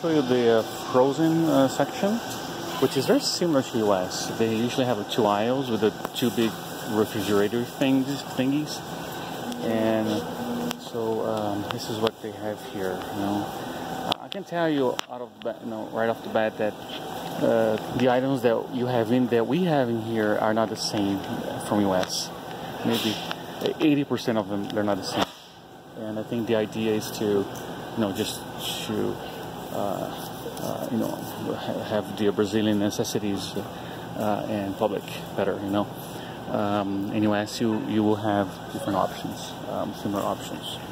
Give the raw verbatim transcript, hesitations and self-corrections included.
show you the uh, frozen uh, section, which is very similar to U S. They usually have uh, two aisles with the two big refrigerator things, thingies, and so um, this is what they have here. You know, I can tell you out of you know right off the bat that uh, the items that you have in that we have in here are not the same from U S. Maybe eighty percent of them they're not the same, and I think the idea is to you know just to uh, uh, you know have the Brazilian necessities uh, and public better. You know, um, in U S you you will have different options, um, similar options.